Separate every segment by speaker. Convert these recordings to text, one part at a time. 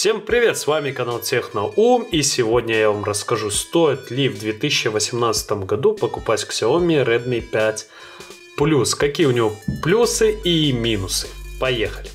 Speaker 1: Всем привет, с вами канал Техноум, и сегодня я вам расскажу, стоит ли в 2018 году покупать Xiaomi Redmi 5 Plus, какие у него плюсы и минусы. Поехали!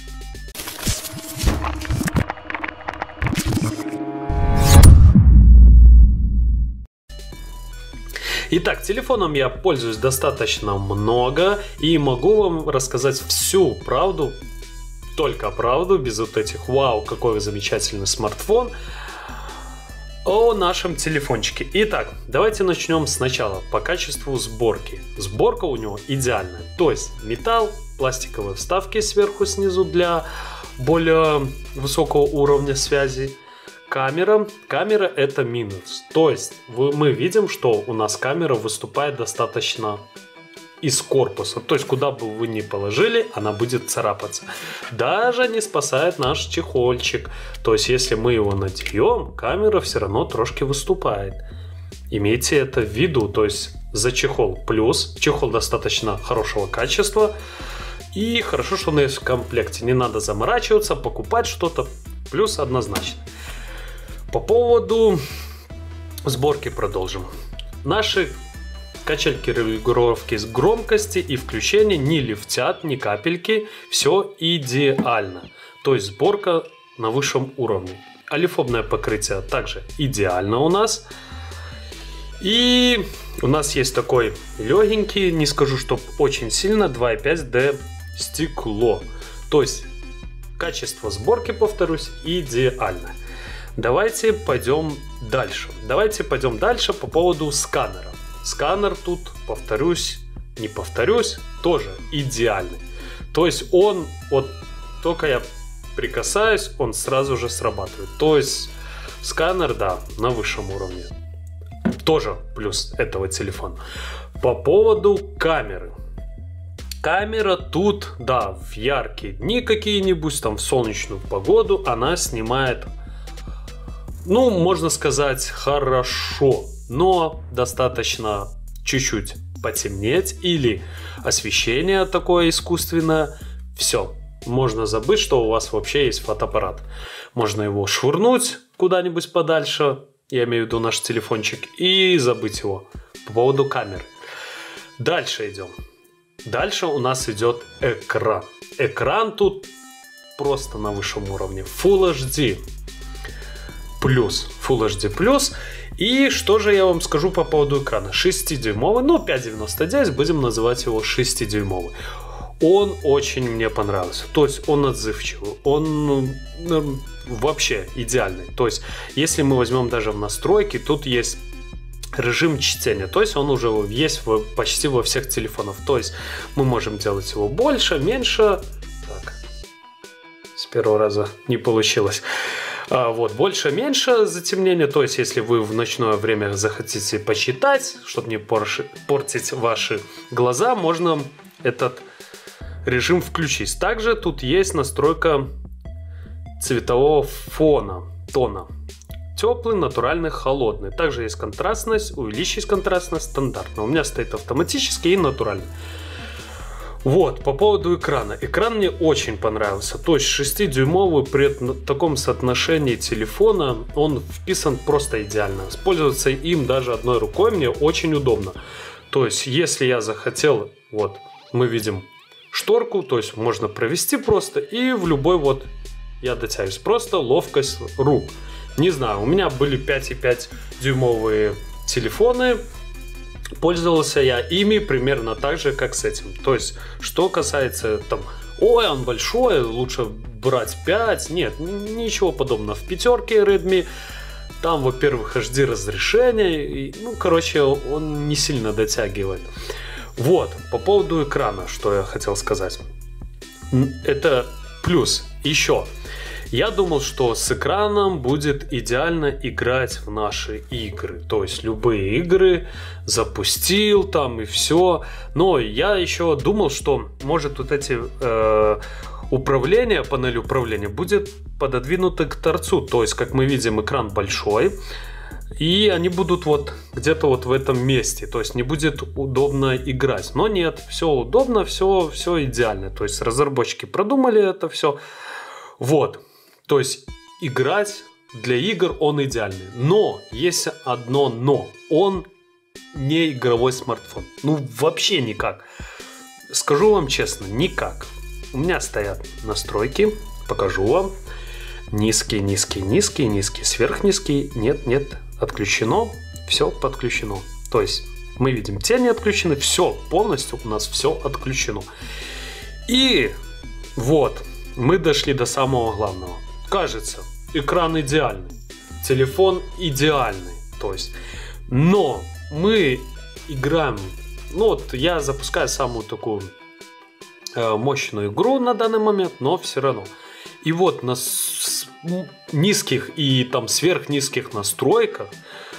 Speaker 1: Итак, телефоном я пользуюсь достаточно много и могу вам рассказать всю правду, только правду, без вот этих «Вау, какой замечательный смартфон», о нашем телефончике. Итак, давайте начнем сначала по качеству сборки. Сборка у него идеальная, то есть металл, пластиковые вставки сверху, снизу для более высокого уровня связи. Камера это минус, то есть мы видим, что у нас камера выступает достаточно из корпуса, то есть куда бы вы ни положили, она будет царапаться. Даже не спасает наш чехольчик, то есть если мы его наденем, камера все равно трошки выступает. Имейте это в виду, то есть за чехол плюс, чехол достаточно хорошего качества и хорошо, что он есть в комплекте, не надо заморачиваться, покупать что-то, плюс однозначно. По поводу сборки продолжим. Наши качельки регулировки громкости и включения не лифтят, ни капельки, все идеально. То есть сборка на высшем уровне. Олифобное покрытие также идеально у нас. И у нас есть такой легенький, не скажу, что очень сильно, 2.5D стекло. То есть качество сборки, повторюсь, идеально. Давайте пойдем дальше. По поводу сканера. Сканер тут, повторюсь, не повторюсь, тоже идеальный. То есть он, вот только я прикасаюсь, он сразу же срабатывает. То есть сканер, да, на высшем уровне. Тоже плюс этого телефона. По поводу камеры. Камера тут, да, в яркие дни какие-нибудь, там в солнечную погоду, она снимает, ну, можно сказать, хорошо. Но достаточно чуть-чуть потемнеть или освещение такое искусственное, все, можно забыть, что у вас вообще есть фотоаппарат. Можно его швырнуть куда-нибудь подальше, я имею в виду наш телефончик, и забыть его. По поводу камеры. Дальше идем. Дальше у нас идет экран. Экран тут просто на высшем уровне. Full HD плюс. И что же я вам скажу по поводу экрана? 6-дюймовый, ну 5,99, будем называть его 6-дюймовый. Он очень мне понравился. То есть он отзывчивый, он вообще идеальный. То есть если мы возьмем даже в настройки, тут есть режим чтения. То есть он уже есть почти во всех телефонах. То есть мы можем делать его больше, меньше. Так, с первого раза не получилось. Вот, больше-меньше затемнение, то есть если вы в ночное время захотите почитать, чтобы не портить ваши глаза, можно этот режим включить. Также тут есть настройка цветового тона. Теплый, натуральный, холодный. Также есть контрастность, увеличить контрастность, стандартно. У меня стоит автоматически и натуральный. Вот, по поводу экрана. Экран мне очень понравился. То есть 6-дюймовый при таком соотношении телефона, он вписан просто идеально. Пользоваться им даже одной рукой мне очень удобно. То есть, если я захотел, вот, мы видим шторку, то есть можно провести просто, и в любой вот я дотягиваюсь. Просто ловкость рук. Не знаю, у меня были 5,5 дюймовые телефоны. Пользовался я ими примерно так же, как с этим. То есть, что касается там, ой, он большой, лучше брать 5. Нет, ничего подобного. В пятерке Redmi там, во-первых, HD разрешение. И, ну, короче, он не сильно дотягивает. Вот, по поводу экрана, что я хотел сказать. Это плюс. Еще. Я думал, что с экраном будет идеально играть в наши игры. То есть любые игры запустил там и все. Но я еще думал, что может вот эти панель управления будет пододвинуты к торцу. То есть, как мы видим, экран большой. И они будут вот где-то вот в этом месте. То есть не будет удобно играть. Но нет, все удобно, все идеально. То есть разработчики продумали это все. Вот. То есть играть для игр он идеальный. Но есть одно но. Он не игровой смартфон. Ну, вообще никак. Скажу вам честно, никак. У меня стоят настройки. Покажу вам. Низкий, низкий, низкий, низкий, сверхнизкий. Нет, нет, отключено. Все подключено. То есть мы видим тени отключены. Все, полностью у нас все отключено. И вот, мы дошли до самого главного. Кажется, экран идеальный. Телефон идеальный. То есть, но мы играем. Ну вот я запускаю самую такую мощную игру на данный момент, но все равно. И вот на низких и там сверхнизких настройках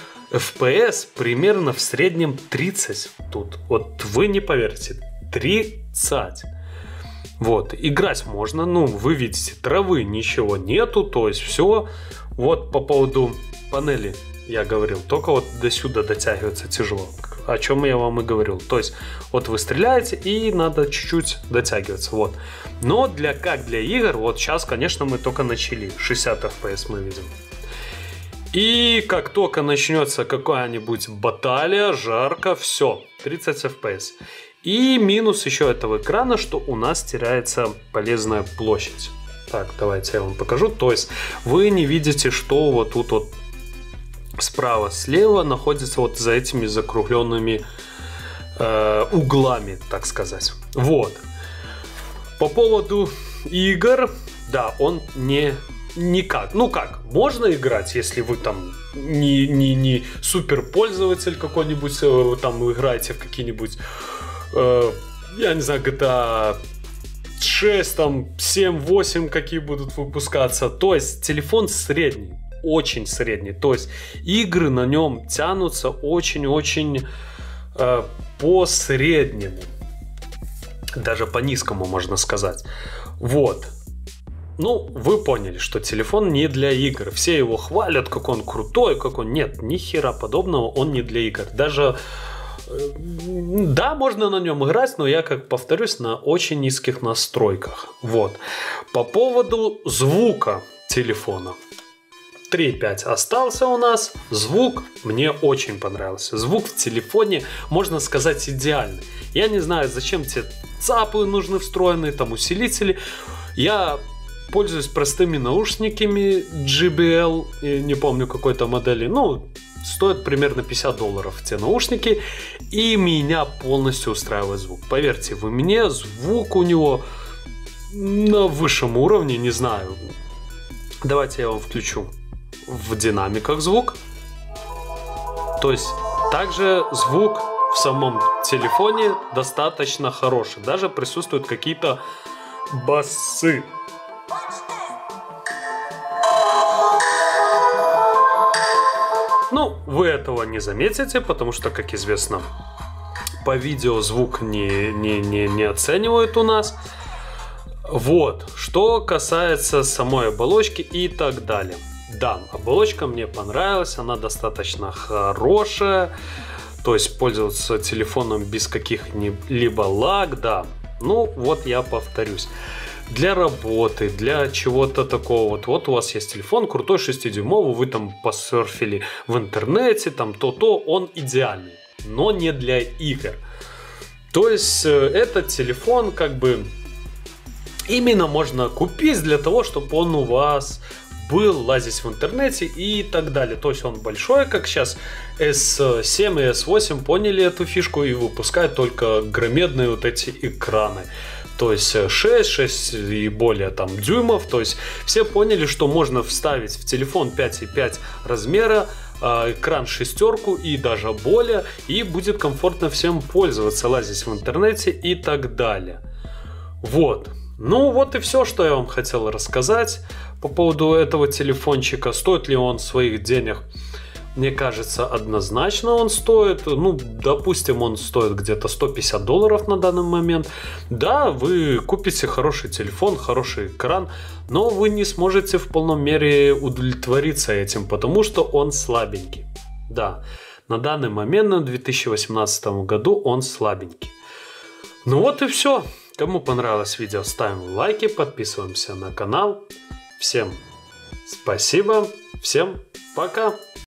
Speaker 1: FPS примерно в среднем 30 тут. Вот вы не поверите, 30. Вот, играть можно, ну, вы видите, травы ничего нету, то есть все. Вот по поводу панели я говорил, только вот до сюда дотягивается тяжело. О чем я вам и говорил. То есть, вот вы стреляете, и надо чуть-чуть дотягиваться. Вот. Но как для игр, вот сейчас, конечно, мы только начали. 60 FPS мы видим. И как только начнется какая-нибудь баталия, жарко, все, 30 FPS. И минус еще этого экрана, что у нас теряется полезная площадь. Так, давайте я вам покажу. То есть, вы не видите, что вот тут вот справа-слева находится вот за этими закругленными углами, так сказать. Вот. По поводу игр, да, он никак. Ну как, можно играть, если вы там не супер пользователь какой-нибудь, там вы играете в какие-нибудь, я не знаю, GTA 6, там 7, 8 какие будут выпускаться. То есть телефон средний. Очень средний, то есть игры на нем тянутся очень-очень по среднему, даже по низкому можно сказать. Вот, ну вы поняли, что телефон не для игр. Все его хвалят, как он крутой, как он... Нет, ни хера подобного, он не для игр. Даже, да, можно на нем играть, но я, как повторюсь, на очень низких настройках. Вот, по поводу звука телефона. 3.5 остался у нас. Звук мне очень понравился. Звук в телефоне, можно сказать, идеальный. Я не знаю, зачем тебе ЦАПы нужны встроенные, там усилители. Я пользуюсь простыми наушниками JBL, не помню какой-то модели. Ну, стоят примерно $50 те наушники. И меня полностью устраивает звук. Поверьте вы мне, звук у него на высшем уровне, не знаю. Давайте я вам включу в динамиках звук. То есть также звук в самом телефоне достаточно хороший. Даже присутствуют какие-то басы. Ну, вы этого не заметите, потому что, как известно, по видео звук не оценивают у нас. Вот, что касается самой оболочки и так далее. Да, оболочка мне понравилась, она достаточно хорошая. То есть пользоваться телефоном без каких-либо лаг, да. Ну, вот я повторюсь. Для работы, для чего-то такого. Вот у вас есть телефон крутой 6-дюймовый, вы там посерфили в интернете, там то-то, он идеальный. Но не для игр. То есть этот телефон как бы именно можно купить для того, чтобы он у вас был, лазить в интернете и так далее. То есть он большой, как сейчас S7 и S8 поняли эту фишку и выпускают только громадные вот эти экраны. То есть 6 и более там дюймов. То есть все поняли, что можно вставить в телефон 5,5 размера, экран 6 и даже более, и будет комфортно всем пользоваться, лазить в интернете и так далее. Вот. Ну вот и все, что я вам хотел рассказать по поводу этого телефончика. Стоит ли он своих денег? Мне кажется, однозначно он стоит. Ну, допустим, он стоит где-то $150 на данный момент. Да, вы купите хороший телефон, хороший экран, но вы не сможете в полной мере удовлетвориться этим, потому что он слабенький. Да, на данный момент, в 2018 году, он слабенький. Ну вот и все. Кому понравилось видео, ставим лайки, подписываемся на канал. Всем Спасибо, всем пока!